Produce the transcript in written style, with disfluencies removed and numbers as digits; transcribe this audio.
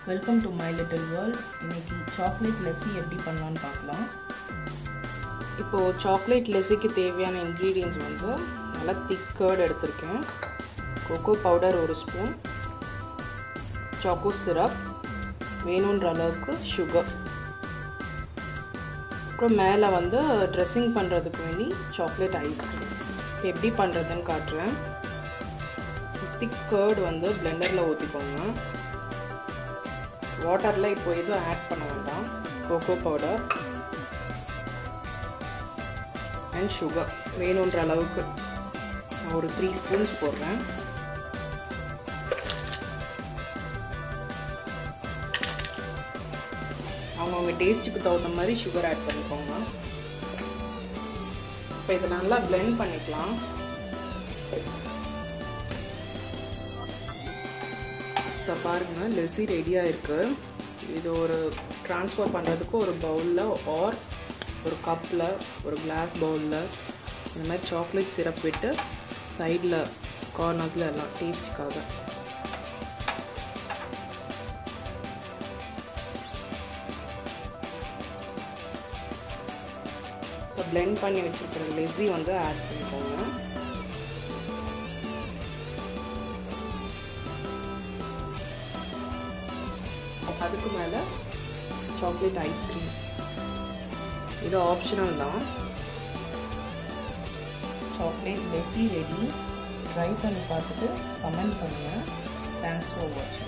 Welcome to my little world. இன்னைக்கு chocolate lassi எப்படி பண்ணலான்னு பார்க்கலாம். இப்போது சாக்லேட் லெஸ்ஸிக்கு தேவையான இன்க்ரீடியன்ட்ஸ் வந்து நல்லா திக் கர்ட் எடுத்திருக்கேன், cocoa powder 1 spoon, choco syrup, வேணுன்ற அளவுக்கு சுகர், அப்புறம் மேலே வந்து ட்ரெஸ்ஸிங் பண்ணுறதுக்கு வேண்டி சாக்லேட் ஐஸ்கிரீம். எப்படி பண்ணுறதுன்னு காட்டுறேன். திக் கர்ட் வந்து பிளெண்டரில் ஊற்றிக்கோங்க. வாட்டரில் இப்போ எதுவும் ஆட் பண்ண வேண்டாம். கோகோ பவுடர் அண்ட் சுகர் வேணுன்ற அளவுக்கு ஒரு 3 ஸ்பூன்ஸ் போடுறேன். அவங்கவுங்க டேஸ்ட்டுக்கு தகுந்த மாதிரி சுகர் ஆட் பண்ணிக்கோங்க. இப்போ இதை நல்லா பிளெண்ட் பண்ணிக்கலாம். இப்போ பாருங்கள், லெஸ்ஸி ரெடியாக இருக்குது. இது ஒரு ட்ரான்ஸ்ஃபர் பண்ணுறதுக்கு ஒரு பவுலில் ஆர் ஒரு கப்பில் ஒரு கிளாஸ் பவுலில் இந்த மாதிரி சாக்லேட் சிரப் விட்டு சைடில் கார்னர்ஸில் எல்லாம் டேஸ்ட்டுக்காக இப்போ பிளெண்ட் பண்ணி வச்சுருக்கிற லெஸ்ஸி வந்து ஆட் பண்ணிக்கோங்க. அதுக்கு மேலே சாக்லேட் ஐஸ்கிரீம். இது ஆப்ஷனல் தான். Chocolate lassi ready. ட்ரை பண்ணி பார்த்துட்டு கமெண்ட் பண்ணுங்கள். தேங்க்ஸ் ஃபார் வாட்சிங்.